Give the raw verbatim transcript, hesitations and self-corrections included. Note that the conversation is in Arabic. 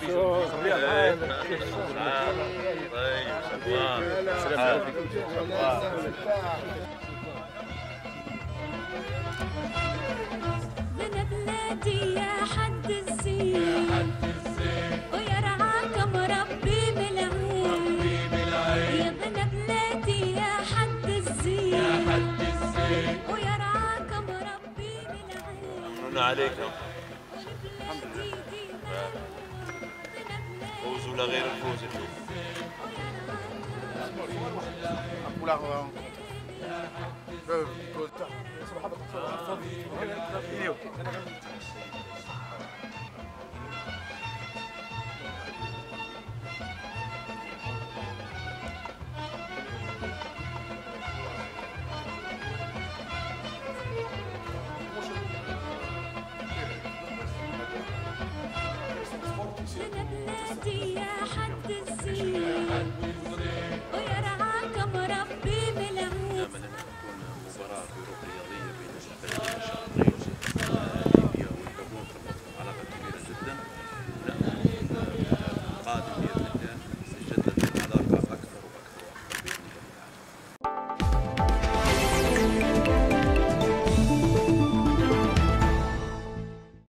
من بلادي يا حد الزين ويرعاك مربي بالعين، يا من بلادي يا حد الزين ويرعاك مربي بالعين. ممنون عليكم. فوز ولا غير الفوز اليوم؟